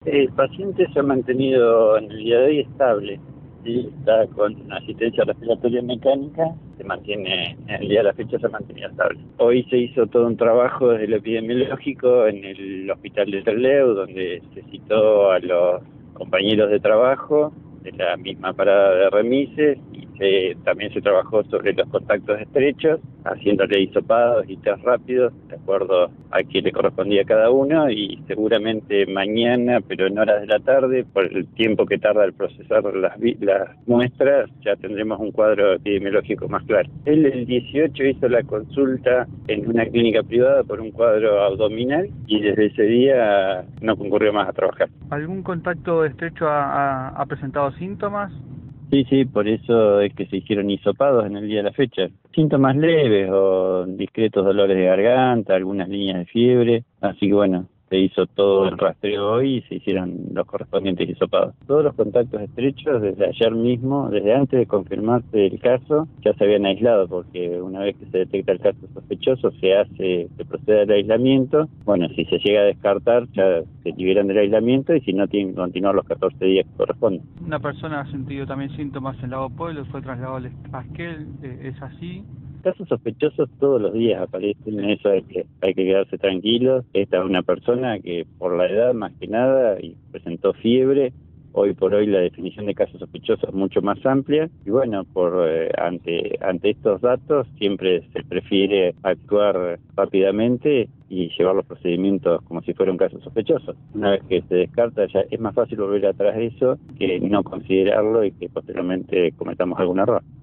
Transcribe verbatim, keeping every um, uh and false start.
El paciente se ha mantenido en el día de hoy estable, ¿sí? Está con asistencia respiratoria mecánica, se mantiene, en el día de la fecha se ha mantenido estable. Hoy se hizo todo un trabajo desde lo epidemiológico en el hospital de Trelew, donde se citó a los compañeros de trabajo de la misma parada de remises y se, también se trabajó sobre los contactos estrechos, haciéndole hisopados y test rápidos de acuerdo a quien le correspondía a cada uno, y seguramente mañana, pero en horas de la tarde, por el tiempo que tarda el procesar las, las muestras, ya tendremos un cuadro epidemiológico más claro. Él el dieciocho hizo la consulta en una clínica privada por un cuadro abdominal y desde ese día no concurrió más a trabajar. ¿Algún contacto estrecho ha, ha, ha presentado síntomas? Sí, sí, por eso es que se hicieron hisopados en el día de la fecha. Síntomas leves o discretos dolores de garganta, algunas líneas de fiebre, así que bueno, se hizo todo el rastreo hoy y se hicieron los correspondientes hisopados. Todos los contactos estrechos desde ayer mismo, desde antes de confirmarse el caso, ya se habían aislado, porque una vez que se detecta el caso sospechoso se hace, se procede al aislamiento. Bueno, si se llega a descartar ya se liberan del aislamiento y si no tienen que continuar los catorce días que corresponden. Una persona ha sentido también síntomas en Lago Pueblo, fue trasladado al Esquel, ¿es así? Casos sospechosos todos los días aparecen, en eso hay que, hay que quedarse tranquilos. Esta es una persona que por la edad más que nada y presentó fiebre. Hoy por hoy la definición de casos sospechosos es mucho más amplia y bueno, por eh, ante ante estos datos siempre se prefiere actuar rápidamente y llevar los procedimientos como si fuera un caso sospechoso. Una vez que se descarta ya es más fácil volver atrás de eso que no considerarlo y que posteriormente cometamos algún error.